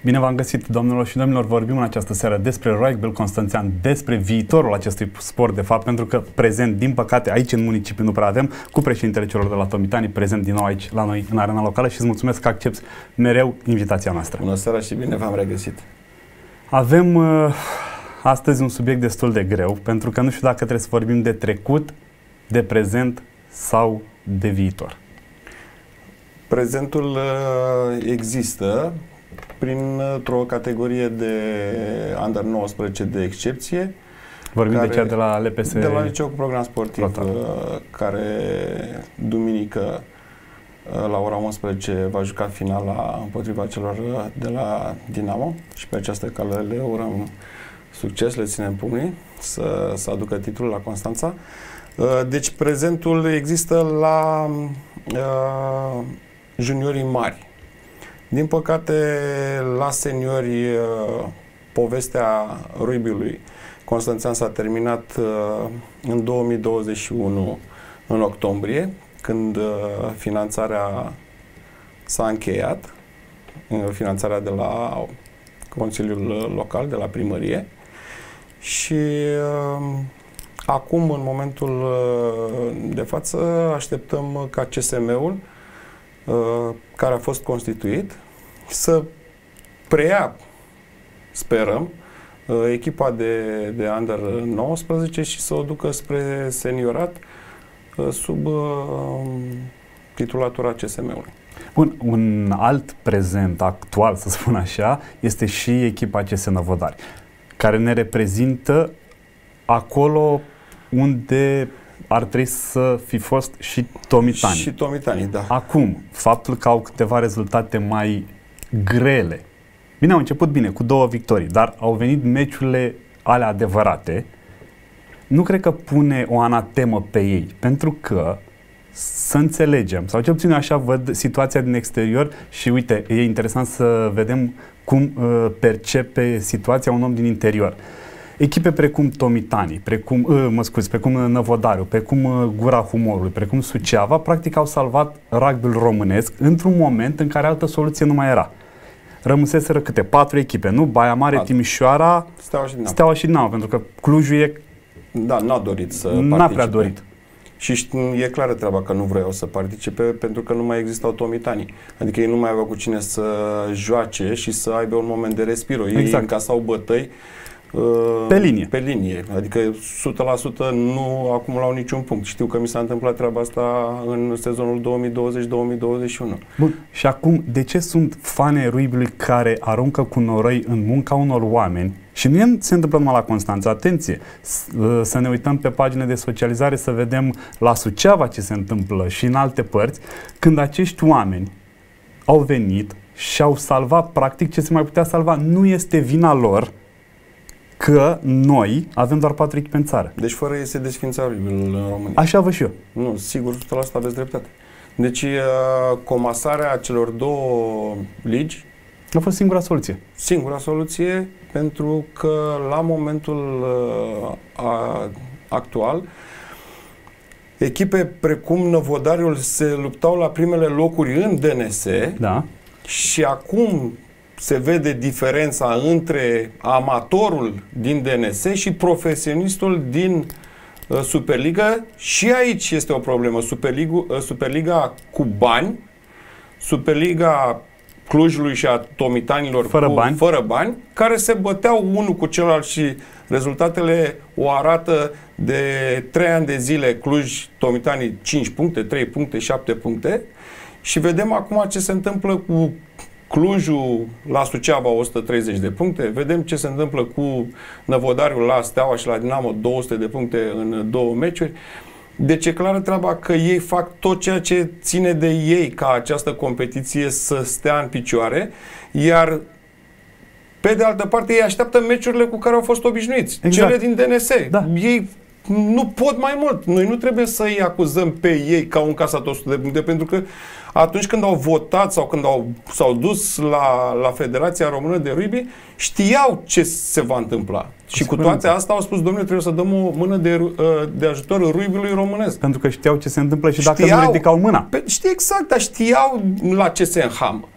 Bine v-am găsit, doamnelor și domnilor. Vorbim în această seară despre rugby constanțean, despre viitorul acestui sport, de fapt, pentru că prezent, din păcate, aici în municipiu nu prea avem, cu președintele celor de la Tomitani, prezent din nou aici la noi în arena locală, și îți mulțumesc că accepți mereu invitația noastră. Bună seara și bine v-am regăsit. Avem astăzi un subiect destul de greu, pentru că nu știu dacă trebuie să vorbim de trecut, de prezent sau de viitor. Prezentul există printr-o categorie de Under 19 de excepție. Vorbim de cea de la LPS? De la Liceu cu program sportiv, care duminică la ora 11 va juca finala împotriva celor de la Dinamo și pe această cale le urăm succes, le ținem pumnii să aducă titlul la Constanța. Deci prezentul există la juniorii mari. Din păcate, la seniori, povestea rugby-ului constanțean s-a terminat în 2021, în octombrie, când finanțarea s-a încheiat, finanțarea de la Consiliul Local, de la primărie, și acum, în momentul de față, așteptăm ca CSM-ul, care a fost constituit, să preia, sperăm, echipa de Under 19 și să o ducă spre seniorat sub titulatura CSM-ului. Bun, un alt prezent actual, să spun așa, este și echipa CS Năvodari, care ne reprezintă acolo unde ar trebui să fi fost și Tomitani. Și Tomitani, da. Acum, faptul că au câteva rezultate mai grele. Bine, au început bine, cu 2 victorii, dar au venit meciurile alea adevărate. Nu cred că pune o anatemă pe ei, pentru că, să înțelegem, sau cel puțin așa văd situația din exterior și uite, e interesant să vedem cum percepe situația un om din interior. Echipe precum Tomitani, precum Năvodariu, precum Gura Humorului, precum Suceava, practic au salvat rugby-ul românesc într-un moment în care altă soluție nu mai era. Rămâseseră câte? 4 echipe, nu? Baia Mare, Timișoara, Steaua și Dinamo, pentru că Clujul e... Da, n-a dorit să participe. N-a prea dorit. Și e clară treaba că nu vreau să participe, pentru că nu mai existau Tomitani. Adică ei nu mai aveau cu cine să joace și să aibă un moment de respiro. Ei încasau bătăi pe linie. Pe linie. Adică 100% nu acumulau niciun punct. Știu că mi s-a întâmplat treaba asta în sezonul 2020-2021. Bun. Și acum, de ce sunt fani rugby-ului care aruncă cu noroi în munca unor oameni? Și nu se întâmplă numai la Constanța, atenție, să ne uităm pe pagine de socializare, să vedem la Suceava ce se întâmplă și în alte părți, când acești oameni au venit și au salvat practic ce se mai putea salva. Nu este vina lor că noi avem doar 4 echipe în țară. Deci fără ei se desfința rugby-ul în România. Așa văd și eu. Nu, sigur, 100% aveți dreptate. Deci comasarea celor 2 ligi a fost singura soluție. Singura soluție, pentru că la momentul actual echipe precum Năvodariul se luptau la primele locuri în DNS, da. Și acum se vede diferența între amatorul din DNS și profesionistul din Superliga, și aici este o problemă. Superliga cu bani, Superliga Clujului și a Tomitanilor fără bani, care se băteau unul cu celălalt și rezultatele o arată de 3 ani de zile. Cluj, Tomitanii 5 puncte, 3 puncte, 7 puncte, și vedem acum ce se întâmplă cu Clujul la Suceava, 130 de puncte, vedem ce se întâmplă cu Năvodariul la Steaua și la Dinamo, 200 de puncte în 2 meciuri. Deci e clară treaba că ei fac tot ceea ce ține de ei ca această competiție să stea în picioare, iar pe de altă parte ei așteaptă meciurile cu care au fost obișnuiți, cele din DNS. Da. Ei nu pot mai mult. Noi nu trebuie să îi acuzăm pe ei că au încasat 100 de puncte, pentru că atunci când au votat sau când s-au dus la Federația Română de Rugby, știau ce se va întâmpla. Și cu toate astea au spus, domnule, trebuie să dăm o mână de ajutor rugby-ului românesc. Pentru că știau ce se întâmplă și dacă nu ridicau mâna. Știi exact, dar știau la ce se înhamă.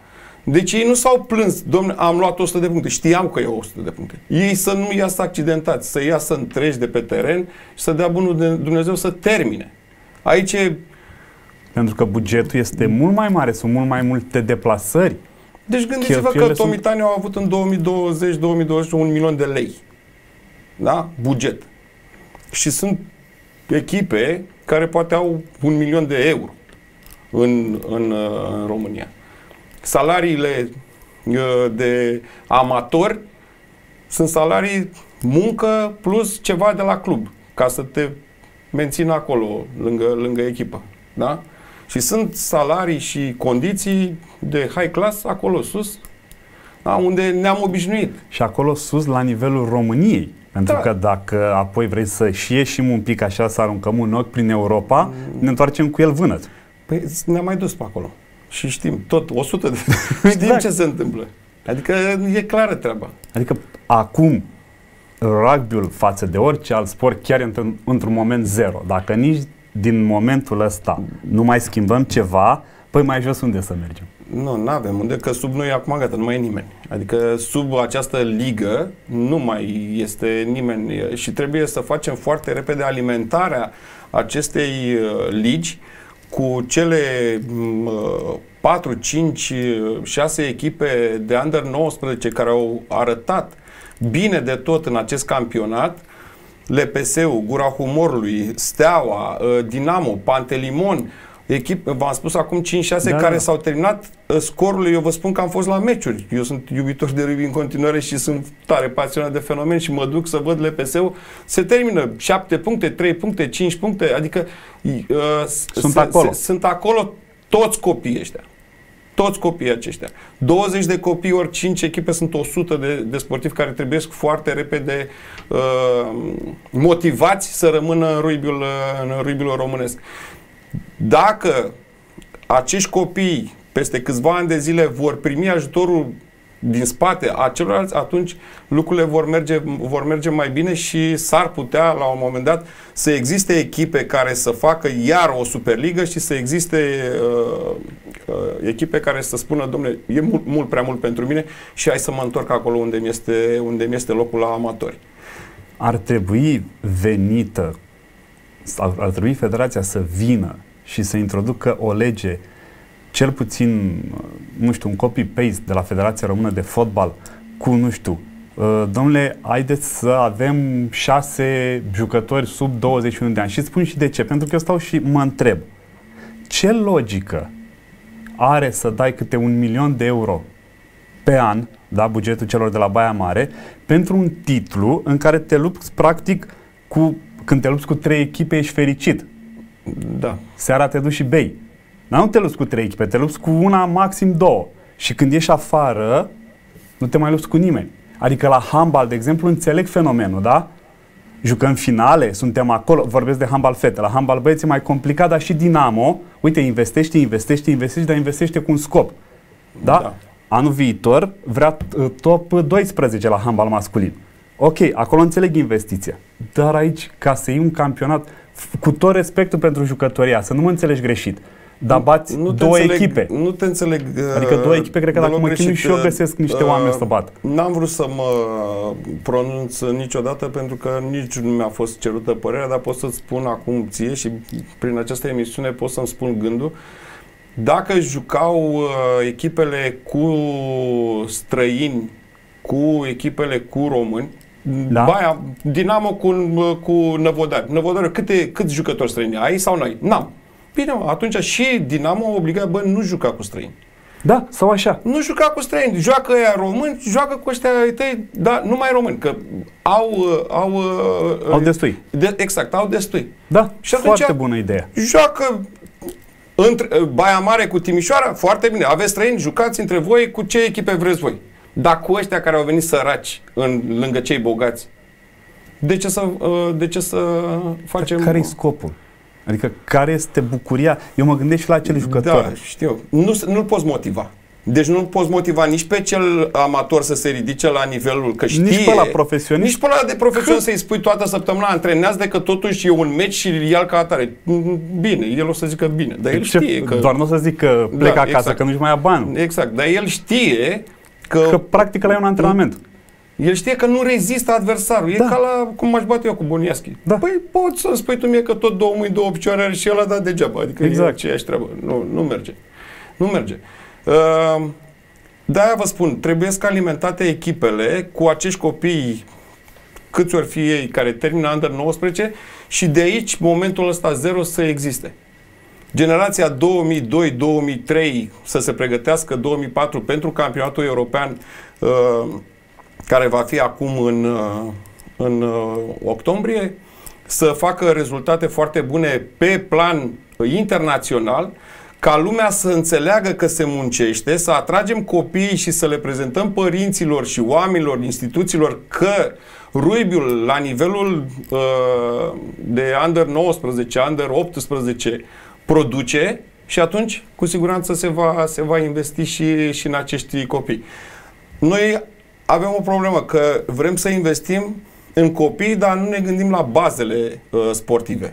Deci ei nu s-au plâns, dom'le, am luat 100 de puncte, știam că iau 100 de puncte. Ei să nu iasă accidentați, să iasă întregi de pe teren și să dea bunul de Dumnezeu să termine. Aici e... Pentru că bugetul este mult mai mare, sunt mult mai multe deplasări. Deci gândiți-vă că Tomitani au avut în 2020-2021 1 milion de lei. Da? Buget. Și sunt echipe care poate au 1 milion de euro în România. Salariile de amatori sunt salarii muncă plus ceva de la club, ca să te mențină acolo, lângă echipă. Da? Și sunt salarii și condiții de high class acolo sus, da? Unde ne-am obișnuit. Și acolo sus, la nivelul României. Pentru că dacă apoi vrei să și ieșim un pic așa, să aruncăm un ochi prin Europa, ne întoarcem cu el vânăt. Păi ne-am mai dus pe acolo. Și știm, tot 100 de... Știm exact. Ce se întâmplă. Adică e clară treaba. Adică acum rugby-ul față de orice alt sport chiar e într-un moment zero. Dacă nici din momentul ăsta nu mai schimbăm ceva, păi mai jos unde să mergem? Nu avem unde, că sub noi acum gata, nu mai e nimeni. Adică sub această ligă nu mai este nimeni și trebuie să facem foarte repede alimentarea acestei ligi cu cele 4, 5, 6 echipe de Under 19 care au arătat bine de tot în acest campionat, LPS-ul, Gura Humorului, Steaua, Dinamo, Pantelimon, echipe, v-am spus acum 5-6 care s-au terminat scorul. Eu vă spun că am fost la meciuri. Eu sunt iubitor de rugby în continuare și sunt tare pasionat de fenomen și mă duc să văd LPS-ul. Se termină 7 puncte, 3 puncte, 5 puncte, adică sunt acolo toți copiii ăștia. Toți copiii aceștia. 20 de copii ori 5 echipe, sunt 100 de sportivi care trebuie foarte repede motivați să rămână în rugby-ul românesc. Dacă acești copii peste câțiva ani de zile vor primi ajutorul din spate a celorlalți, atunci lucrurile vor merge mai bine și s-ar putea la un moment dat să existe echipe care să facă iar o superligă și să existe echipe care să spună, dom'le, e mult prea mult pentru mine și hai să mă întorc acolo unde mi este locul la amatori. Ar trebui ar trebui federația să vină și să introducă o lege, cel puțin, nu știu, un copy-paste de la Federația Română de Fotbal cu, nu știu, domnule, haideți să avem 6 jucători sub 21 de ani. Și spun și de ce. Pentru că eu stau și mă întreb, ce logică are să dai câte 1 milion de euro pe an, da, bugetul celor de la Baia Mare, pentru un titlu în care te lupți practic când te lupți cu 3 echipe, ești fericit. Da. Seara te duci și bei. Dar nu te lupți cu 3 echipe, te lupți cu una, maxim 2. Și când ieși afară, nu te mai lupți cu nimeni. Adică la handbal, de exemplu, înțeleg fenomenul, da? Jucăm finale, suntem acolo, vorbesc de handbal fete. La handbal băieți e mai complicat, dar și Dinamo, uite, investește, dar investește cu un scop. Da? Da. Anul viitor vrea top 12 la handbal masculin. Ok, acolo înțeleg investiția. Dar aici, ca să iei un campionat, cu tot respectul pentru jucătoria, să nu mă înțelegi greșit, dar bați două echipe. Nu te înțeleg. Adică 2 echipe, cred că dacă mă chinui și eu găsesc niște oameni să bat. N-am vrut să mă pronunț niciodată pentru că nici nu mi-a fost cerută părerea, dar pot să-ți spun acum ție și prin această emisiune pot să-mi spun gândul. Dacă jucau echipele cu străini, cu echipele cu români, da? Baia, Dinamo cu Năvodari. Năvodari, câți jucători străini ai sau noi? N-am. Bine, atunci și Dinamo obliga, nu juca cu străini. Da, sau așa. Nu juca cu străini. Joacă ăia români, joacă cu ăștia tăi, dar nu mai români, că au destui. Exact, au destui. Da, și foarte bună idee. Joacă între Baia Mare cu Timișoara, foarte bine. Aveți străini, jucați între voi cu ce echipe vreți voi. Dar cu ăștia care au venit săraci lângă cei bogați, de ce să facem... Care-i scopul? Adică care este bucuria? Eu mă gândesc și la acele jucători. Da, știu. Nu-l poți motiva. Deci nu poți motiva nici pe cel amator să se ridice la nivelul, că știe, nici pe la profesionist. Nici pe la de profesionist să-i spui toată săptămâna antrenează, că totuși e un meci și el ca atare. Bine, el o să zică bine, dar el știe că... Doar nu o să zic că plec acasă, exact. că nu-și mai ia bani. Exact, dar el știe că practic ăla e un antrenament. El știe că nu rezistă adversarul. E ca la cum m-aș bate eu cu Boniaschi. Da. Păi poți să-mi spui tu mie că tot două mâini, două picioare are și ăla, dar degeaba. Adică e aceeași treabă. Nu merge. Nu merge. De-aia vă spun, trebuie să alimentate echipele cu acești copii, câți ori fi ei, care termină Under 19 și de aici, momentul ăsta zero să existe. Generația 2002-2003 să se pregătească 2004 pentru campionatul european care va fi acum în octombrie, să facă rezultate foarte bune pe plan internațional, ca lumea să înțeleagă că se muncește, să atragem copiii și să le prezentăm părinților și oamenilor, instituțiilor, că rugby-ul la nivelul de Under 19, Under 18 produce și atunci cu siguranță se va investi și în acești copii. Noi avem o problemă, că vrem să investim în copii, dar nu ne gândim la bazele sportive.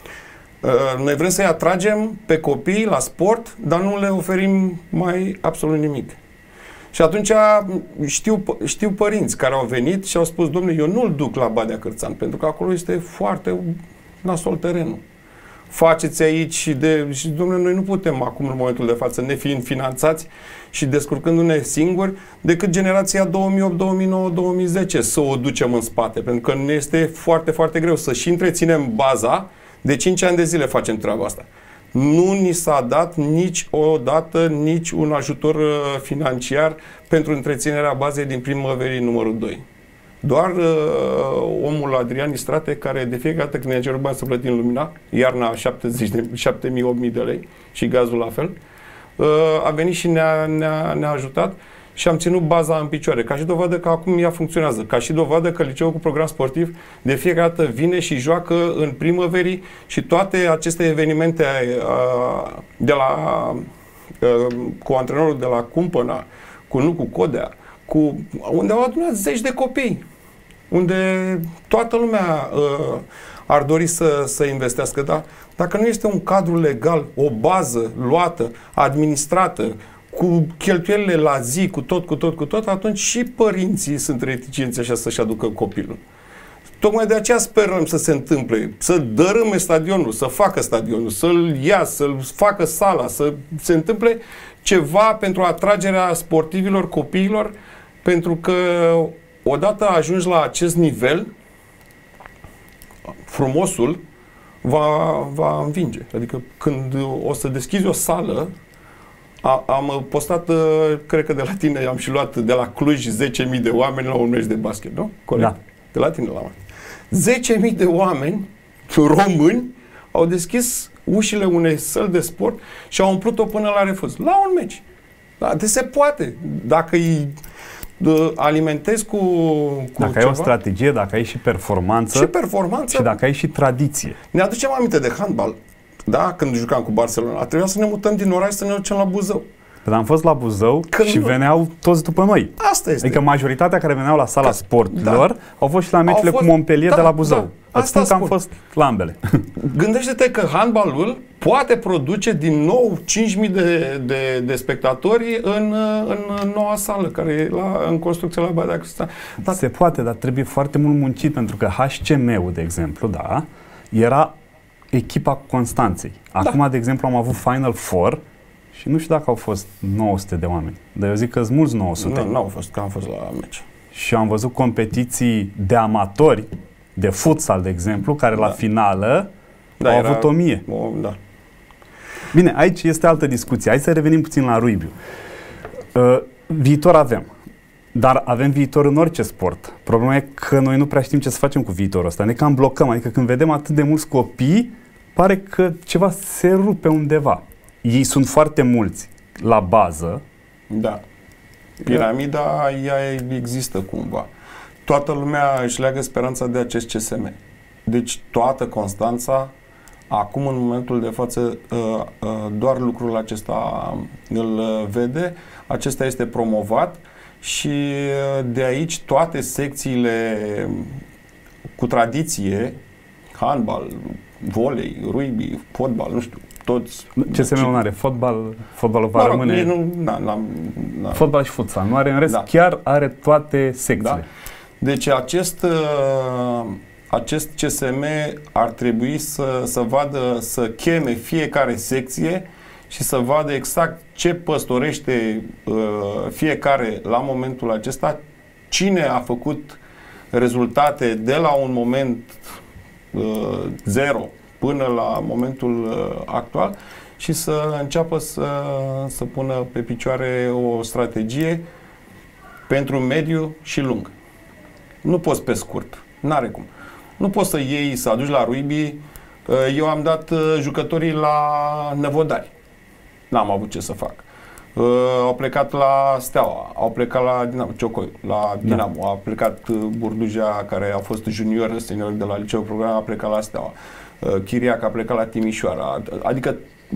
Noi vrem să-i atragem pe copii la sport, dar nu le oferim mai absolut nimic. Și atunci știu părinți care au venit și au spus: dom'le, eu nu-l duc la Badea Cârțan, pentru că acolo este foarte nasol terenul. Faceți aici și dom'le, noi nu putem acum, în momentul de față, ne fiind finanțați și descurcându-ne singuri, decât generația 2008, 2009, 2010 să o ducem în spate, pentru că ne este foarte, foarte greu să și întreținem baza. De 5 ani de zile facem treaba asta. Nu ni s-a dat niciodată nici un ajutor financiar pentru întreținerea bazei din primăverii numărul 2. Doar omul Adrian Istrate, care de fiecare dată când ne-a cerut bani să plătim lumina, iarna 7.000-8.000 de lei și gazul la fel, a venit și ne-a ajutat și am ținut baza în picioare, ca și dovadă că acum ea funcționează, ca și dovadă că liceul cu program sportiv de fiecare dată vine și joacă în primăverii și toate aceste evenimente cu antrenorul de la Cumpăna, cu Codea, unde au adunat zeci de copii, unde toată lumea ar dori să investească, dar dacă nu este un cadru legal, o bază luată, administrată, cu cheltuielile la zi, cu tot, atunci și părinții sunt reticenți așa să-și aducă copilul. Tocmai de aceea sperăm să se întâmple, să dărâme stadionul, să facă stadionul, să-l ia, să-l facă sala, să se întâmple ceva pentru atragerea sportivilor, copiilor, pentru că odată ajungi la acest nivel, frumosul va învinge. Adică când o să deschizi o sală, am postat, cred că de la tine am și luat de la Cluj 10.000 de oameni la un meci de basket, nu? Corect. Da. De la tine la mine. 10.000 de oameni români au deschis ușile unei săli de sport și au umplut-o până la refuz. La un meci. Da, se poate. Dacă îi alimentezi cu dacă ceva, ai o strategie, dacă ai și performanță și dacă ai și tradiție. Ne aducem aminte de handbal. Da? Când jucam cu Barcelona, trebuia să ne mutăm din oraș să ne ducem la Buzău. Dar am fost la Buzău și veneau toți după noi. Asta este. Adică majoritatea care veneau la sala sporturilor au fost și la meciurile cu Montpellier de la Buzău. Îți spun că am fost la ambele. Gândește-te că handbalul poate produce din nou 5.000 de spectatori în noua sală, care e în construcție la Badea Cârțan. Se poate, dar trebuie foarte mult muncit, pentru că HCM-ul, de exemplu, da, era echipa Constanței. Acum, de exemplu, am avut Final Four și nu știu dacă au fost 900 de oameni. Dar eu zic că sunt mulți 900. Nu au fost, că am fost la meci. Și am văzut competiții de amatori, de futsal, de exemplu, care la finală au avut 1000. Da. Bine, aici este altă discuție. Hai să revenim puțin la rugby. Viitor avem. Dar avem viitor în orice sport. Problema e că noi nu prea știm ce să facem cu viitorul ăsta. Ne cam blocăm. Adică când vedem atât de mulți copii, pare că ceva se rupe undeva. Ei sunt foarte mulți la bază. Da. Piramida, ea există cumva. Toată lumea își leagă speranța de acest CSM. Deci toată Constanța Acum, în momentul de față, doar lucrul acesta îl vede, acesta este promovat și de aici toate secțiile cu tradiție, handbal, volei, rugby, fotbal, nu știu, toți. CSM-ul nu are fotbal, fotbalul va rămâne... Fotbal și futsal, nu are, în rest chiar are toate secțiile. Da. Deci acest CSM ar trebui să vadă, să cheme fiecare secție și să vadă exact ce păstorește fiecare la momentul acesta, cine a făcut rezultate de la un moment 0 până la momentul actual și să înceapă să pună pe picioare o strategie pentru mediu și lung. Nu poți pe scurt, n-are cum. Nu poți să iei, să aduci la rugby. Eu am dat jucătorii la Năvodari. N-am avut ce să fac. Au plecat la Steaua, au plecat la Dinamo, Ciocoi, la Dinamo, a plecat Burduja, care a fost junior, senior de la Liceul Program, a plecat la Steaua. Chiriac a plecat la Timișoara. Adică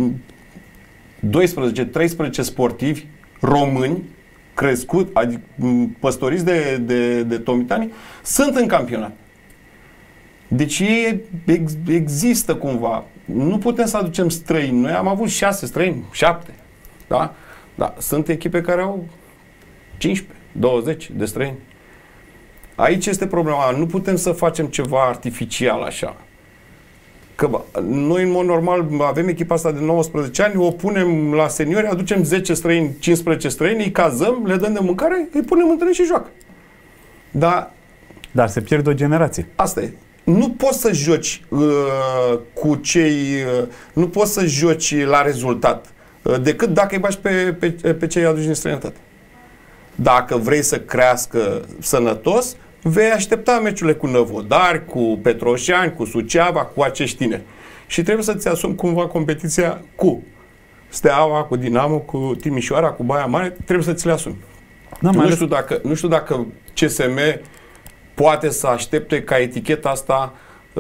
12-13 sportivi români adică păstoriți de tomitani, sunt în campionat. Deci ei există cumva. Nu putem să aducem străini. Noi am avut 6 străini, 7. Da? Da. Sunt echipe care au 15, 20 de străini. Aici este problema. Nu putem să facem ceva artificial așa. Că noi în mod normal avem echipa asta de 19 ani, o punem la seniori, aducem 10 străini, 15 străini, îi cazăm, le dăm de mâncare, îi punem în teren și joacă. Dar se pierde o generație. Asta e. Nu poți să joci cu cei... nu poți să joci la rezultat decât dacă îi bagi pe cei aduși din străinătate. Dacă vrei să crească sănătos, vei aștepta meciurile cu Năvodari, cu Petroșani, cu Suceava, cu acești tineri. Și trebuie să-ți asumi cumva competiția cu Steaua, cu Dinamo, cu Timișoara, cu Baia Mare, trebuie să ți le asumi. Nu știu dacă CSM poate să aștepte ca eticheta asta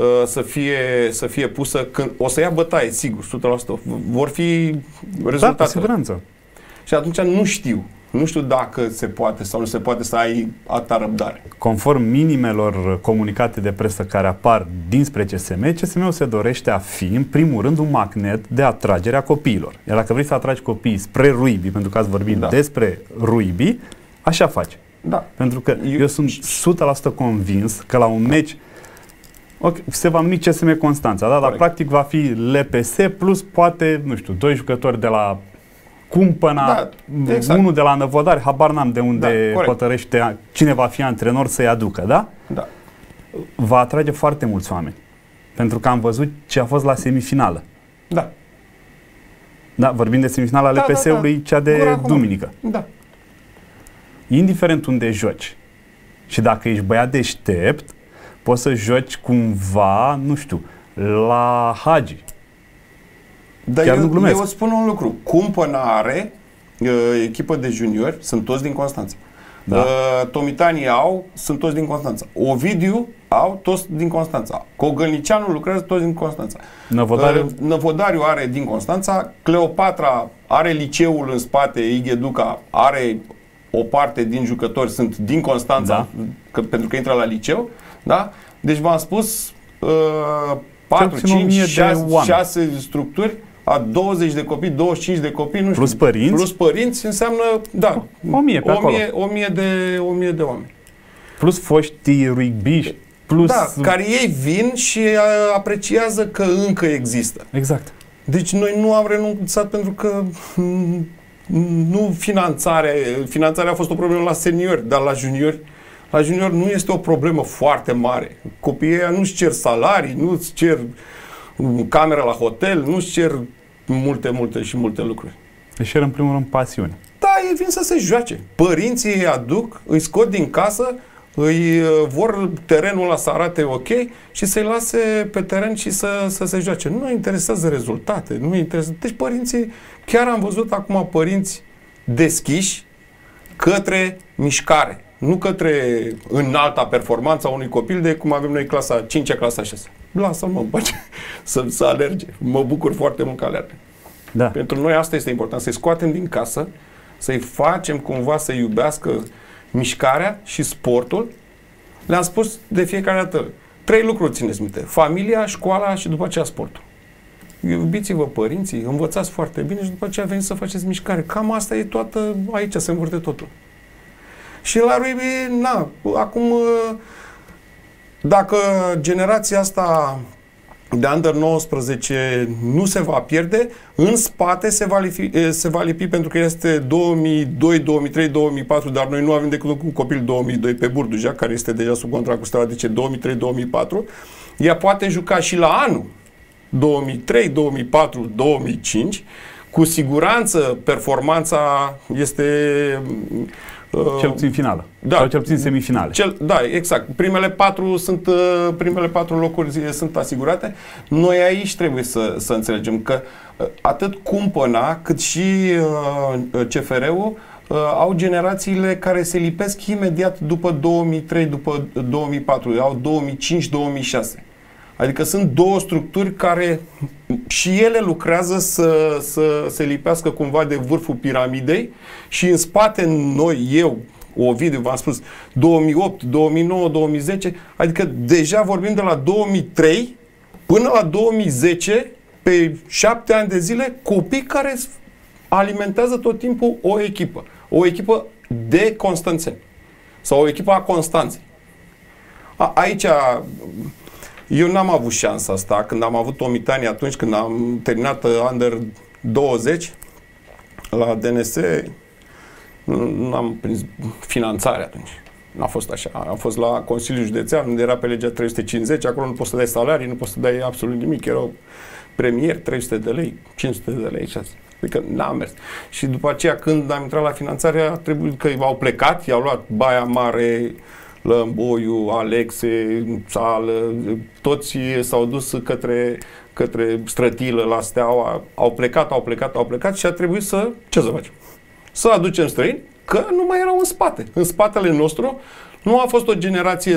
să fie pusă când o să ia bătaie, sigur, 100%. Vor fi rezultate. Da, cu siguranță. Și atunci nu știu dacă se poate sau nu se poate să ai atâta răbdare. Conform minimelor comunicate de presă care apar dinspre CSM, CSM-ul se dorește a fi, în primul rând, un magnet de atragere a copiilor. Iar dacă vrei să atragi copiii spre rugby, pentru că ați vorbit despre rugby, așa faci. Da. Pentru că eu sunt 100% convins că la un meci se va numi CSM Constanța, da? Dar practic va fi LPS plus poate, nu știu, 2 jucători de la Cumpăna, exact. Unul de la Năvodari, habar n-am de unde hotărăște cine va fi antrenor să-i aducă, da? Da. Va atrage foarte mulți oameni. Pentru că am văzut ce a fost la semifinală. Da. Da, vorbim de semifinala LPS-ului, cea de duminică. Da. Indiferent unde joci și dacă ești băiat deștept, poți să joci cumva, nu știu, la Hagi. Dar eu spun un lucru. Cumpăna are echipă de juniori, sunt toți din Constanța. Da. Tomitanii sunt toți din Constanța. Ovidiu toți din Constanța. Cogălnicianu lucrează toți din Constanța. Năvodariu are din Constanța. Cleopatra are liceul în spate, Igheduca are o parte din jucători sunt din Constanța, pentru că intră la liceu. Da? Deci v-am spus 4, 5, 6 structuri a 20 de copii, 25 de copii, nu plus știu. Părinți? Plus părinți înseamnă, 1000 pe acolo. 1000 de oameni. Plus foștii rugby, plus... Da, care ei vin și apreciază că încă există. Exact. Deci noi nu am renunțat pentru că nu finanțarea a fost o problemă la seniori, dar la juniori nu este o problemă foarte mare. Copiii ăia nu-și cer salarii, nu-și cer cameră la hotel, nu-și cer multe lucruri. Își cer în primul rând pasiune. Da, ei vin să se joace. Părinții îi aduc, îi scot din casă, îi vor terenul ăla să arate ok și să-i lase pe teren și să se joace. Nu îi interesează rezultate, nu îi interesează. Deci părinții, chiar am văzut acum părinți deschiși către mișcare, nu către înalta performanță a unui copil de cum avem noi clasa 5-a, clasa 6. lasă-l mă în pace să alerge. Mă bucur foarte mult că alerge. Da. Pentru noi asta este important, să-i scoatem din casă, să-i facem cumva să iubească mișcarea și sportul. Le-am spus de fiecare dată, 3 lucruri țineți minte: familia, școala și după aceea sportul. Iubiți-vă părinții, învățați foarte bine și după aceea veniți să faceți mișcare. Cam asta e toată, aici se învârte totul. Și la rugby, acum, dacă generația asta de Under 19 nu se va pierde, în spate se va lipi pentru că este 2002, 2003, 2004, dar noi nu avem decât un copil 2002 pe Burduja, care este deja sub contract cu Steaua, deci 2003, 2004. Ea poate juca și la anul 2003, 2004, 2005. Cu siguranță performanța este cel puțin finală. Da. Sau cel puțin semifinale. Da, exact. Primele 4 locuri sunt asigurate. Noi aici trebuie să înțelegem că atât Cumpăna cât și CFR-ul au generațiile care se lipesc imediat după 2003, după 2004, au 2005-2006. Adică sunt două structuri care și ele lucrează să se lipească cumva de vârful piramidei și în spate noi, eu, Ovidiu, v-am spus, 2008, 2009, 2010, adică deja vorbim de la 2003 până la 2010, pe 7 ani de zile, copii care alimentează tot timpul o echipă de constanțeni sau o echipă a Constanței. Aici eu n-am avut șansa asta când am avut Tomitani, atunci când am terminat Under 20 la DNS, nu am prins finanțare atunci. N-a fost așa. Am fost la Consiliul Județean, unde era pe legea 350, acolo nu poți să dai salarii, nu poți să dai absolut nimic, erau premier, 300 de lei, 500 de lei și asta. Adică n-am mers. Și după aceea, când am intrat la finanțare, a trebuit că au plecat, i-au luat Baia Mare, Lămboiu, Alexe, Țală, toți s-au dus către Strătilă, la Steaua, au plecat și a trebuit ce să facem? Să aducem străini, că nu mai erau în spate. În spatele nostru nu a fost o generație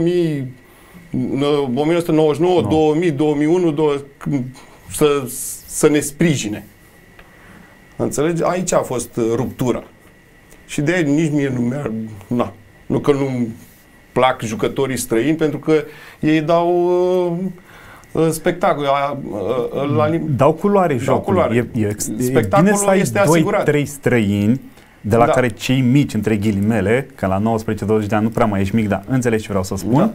1999, 2000, 2001, să ne sprijine. Înțelegi? Aici a fost ruptura. Și de aia nici mie nu că nu plac jucătorii străini, pentru că ei dau spectacol. Dau culoare jocului. Spectacolul bine să ai este asigurat. 2-3 străini, de la care cei mici, între ghilimele, că la 19-20 de ani nu prea mai ești mic, dar înțelegi ce vreau să spun,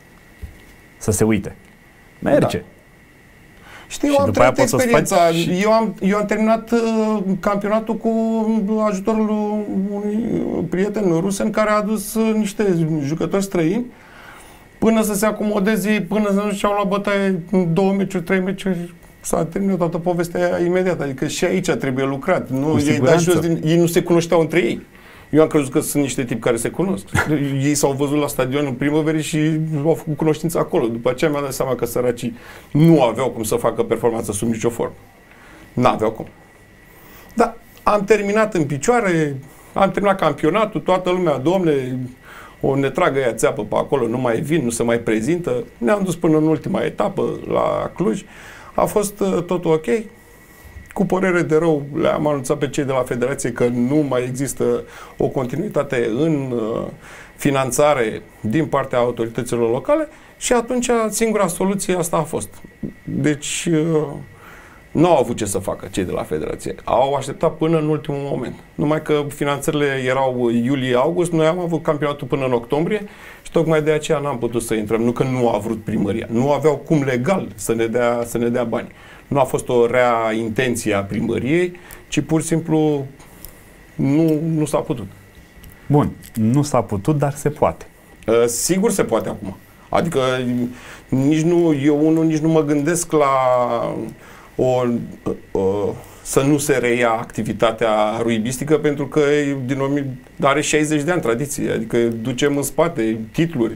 să se uite. Merge. Da. Știi, eu am trăit experiența. Eu am terminat campionatul cu ajutorul unui prieten rusen care a adus niște jucători străini până să se acomodeze, până să nu și-au luat bătaie 2 meciuri, 3 meciuri, s-a terminat toată povestea imediat. Adică și aici trebuie lucrat. Ei nu se cunoșteau între ei. Eu am crezut că sunt niște tipi care se cunosc. Ei s-au văzut la stadion în primăvară și au făcut cunoștință acolo. După aceea mi-am dat seama că săracii nu aveau cum să facă performanță sub nicio formă. N-aveau cum. Dar am terminat în picioare, am terminat campionatul, toată lumea, domnule, ne tragă ea țeapă pe acolo, nu mai vin, nu se mai prezintă. Ne-am dus până în ultima etapă la Cluj. A fost totul ok. Cu părere de rău, le-am anunțat pe cei de la Federație că nu mai există o continuitate în finanțare din partea autorităților locale și atunci singura soluție asta a fost. Deci nu au avut ce să facă cei de la Federație. Au așteptat până în ultimul moment. Numai că finanțările erau iulie-august, noi am avut campionatul până în octombrie și tocmai de aceea n-am putut să intrăm. Nu că nu a vrut primăria. Nu aveau cum legal să ne dea bani. Nu a fost o rea intenție a primăriei, ci pur și simplu nu s-a putut. Bun, nu s-a putut, dar se poate. Sigur se poate acum. Adică nici nu mă gândesc la să nu se reia activitatea ruibistică, pentru că are 60 de ani tradiție, adică ducem în spate titluri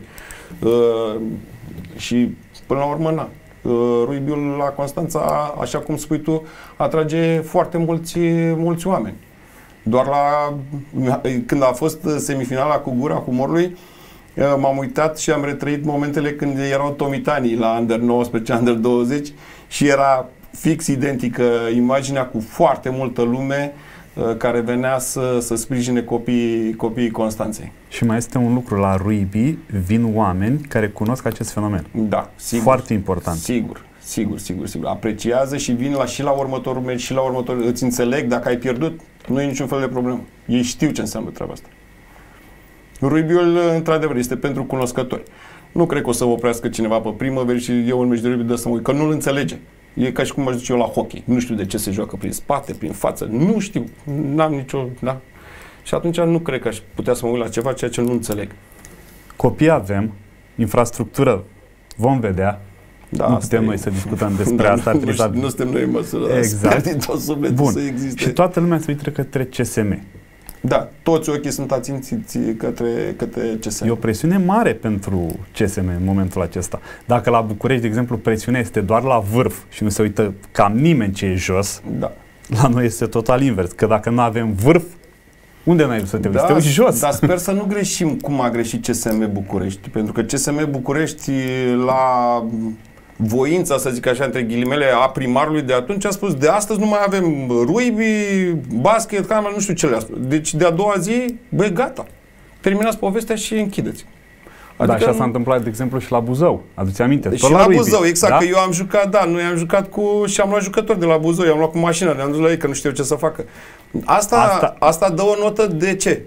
și până la urmă rugby-ul la Constanța, așa cum spui tu, atrage foarte mulți oameni. Doar când a fost semifinala cu Gura cu Morului, m-am uitat și am retrăit momentele când erau tomitanii la Under 19, Under 20 și era fix identică imaginea cu foarte multă lume care venea să sprijine copiii Constanței. Și mai este un lucru, la rugby vin oameni care cunosc acest fenomen. Da, sigur. Foarte important. Sigur. Apreciază și vin și la următorul meci și la următorul. Îți înțeleg, dacă ai pierdut, nu e niciun fel de problemă. Ei știu ce înseamnă treaba asta. Rugby-ul, într-adevăr, este pentru cunoscători. Nu cred că o să oprească cineva pe primăveri și eu în meci de rugby dă să mă uit, că nu-l înțelege. E ca și cum aș duce eu la hockey. Nu știu de ce se joacă prin spate, prin față. Nu știu. N-am nicio... Da. Și atunci nu cred că aș putea să mă uit la ceva ceea ce nu înțeleg. Copii avem, infrastructură vom vedea. Da, nu putem noi să discutăm despre asta. Nu suntem noi în măsură. Exact. Din tot sufletul Bun. să existe. Și toată lumea se uită către CSM. Da, toți ochii sunt ațințiți către CSM. E o presiune mare pentru CSM în momentul acesta. Dacă la București, de exemplu, presiunea este doar la vârf și nu se uită cam nimeni ce e jos, da. La noi este total invers. Că dacă nu avem vârf, unde n-ai să te uiți? Te uiți jos. Dar sper să nu greșim cum a greșit CSM București. Pentru că CSM București, la voința, să zic așa, între ghilimele, a primarului de atunci, a spus: de astăzi nu mai avem rugby, basket, handbal, nu știu ce le-a spus. Deci de a doua zi, băi, gata. Terminați povestea și închideți. Adică așa s-a întâmplat, de exemplu, și la Buzău. Aduți aminte? Și la Buzău, exact, da? Că eu am jucat, da, noi am jucat și am luat jucători de la Buzău, i-am luat cu mașina, ne-am dus la ei, că nu știu ce să facă. Asta dă o notă de ce?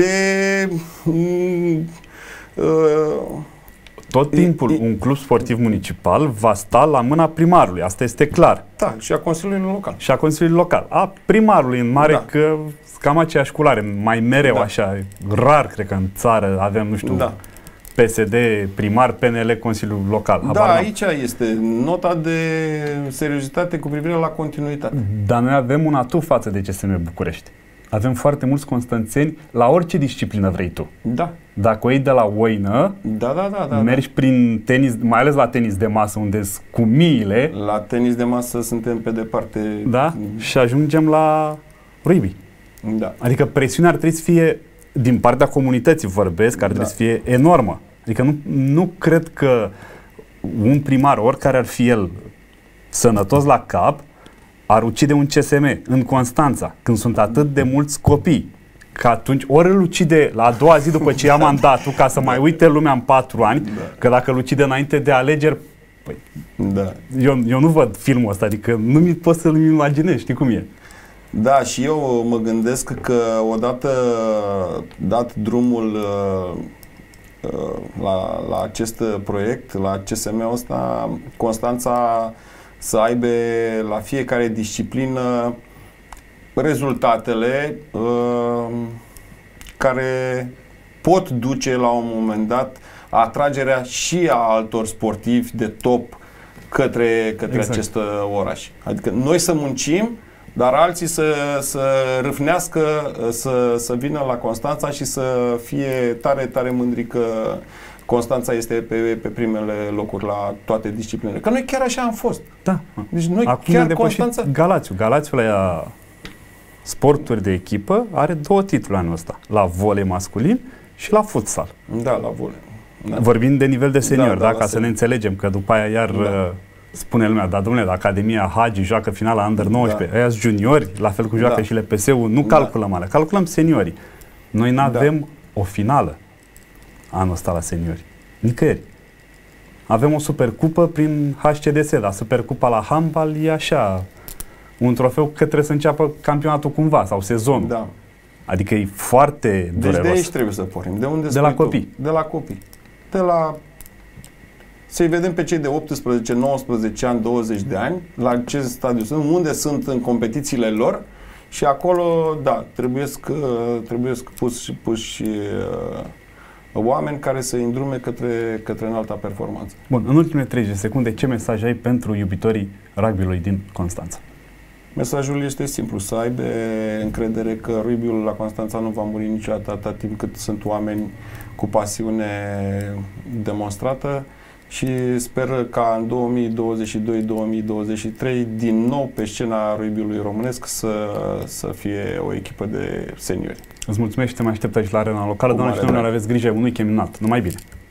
Tot timpul un club sportiv municipal va sta la mâna primarului, asta este clar. Da, și a Consiliului Local. Și a Consiliului Local. A primarului în mare, da. Că cam aceeași culoare, mai mereu, da. Așa, rar, cred că în țară avem, nu știu, da. PSD, primar, PNL, Consiliul Local. Da, aici este nota de seriozitate cu privire la continuitate. Dar noi avem un atu față de CSM București. Avem foarte mulți constanțeni la orice disciplină vrei tu. Da. Dacă o iei de la oină, mergi prin tenis, mai ales la tenis de masă, unde sunt cu miile. La tenis de masă suntem pe departe. Da? Și ajungem la rugby. Da. Adică presiunea ar trebui să fie, din partea comunității vorbesc, ar trebui să fie enormă. Adică nu cred că un primar, oricare ar fi el, sănătos la cap, ar ucide un CSM în Constanța, când sunt atât de mulți copii, că atunci ori îl ucide la a doua zi după ce ia mandatul, ca să mai uite lumea în 4 ani, că dacă îl ucide înainte de alegeri, păi, eu nu văd filmul ăsta, adică nu mi pot să-l imaginez, știi cum e? Da, și eu mă gândesc că odată dat drumul la acest proiect, la CSM-ul ăsta, Constanța să aibă la fiecare disciplină rezultatele care pot duce la un moment dat atragerea și a altor sportivi de top către acest oraș. Adică noi să muncim, dar alții să râfnească, să vină la Constanța și să fie tare, tare mândri că Constanța este pe primele locuri la toate disciplinele. Că noi chiar așa am fost. Da. Deci noi acum chiar Constanța... Galațiul la sporturi de echipă are 2 titluri anul ăsta. La volei masculin și la futsal. Da, la volei. Da. Vorbim de nivel de senior, da? Ca să ne înțelegem, că după aia iar spune lumea, dar domnule, dacă Academia Hagi joacă finala Under 19, ăia juniori, la fel cum joacă și LPS-ul, nu calculăm alea, calculăm seniorii. Noi nu avem o finală anul ăsta la seniori. Nicăieri. Avem o supercupă prin HCDS, dar supercupa la handbal e așa, un trofeu că trebuie să înceapă campionatul cumva sau sezonul. Da. Adică e foarte dureros. Deci de aici trebuie să pornim. De unde de la copii. De la copii. Să-i vedem pe cei de 18, 19 ani, 20 de ani, la ce stadiu sunt, unde sunt în competițiile lor și acolo, da, trebuie puși oameni care să îndrume către înalta performanță. Bun, în ultimele 30 secunde, ce mesaj ai pentru iubitorii rugby-ului din Constanța? Mesajul este simplu, să aibă încredere că rugby-ul la Constanța nu va muri niciodată atâta timp cât sunt oameni cu pasiune demonstrată și sper ca în 2022-2023 din nou pe scena rugby-ului românesc să fie o echipă de seniori. Îți mulțumesc și te mai aștept aici la arena locală. Doamne și domnilor, aveți grijă, un weekend minunat. Numai bine!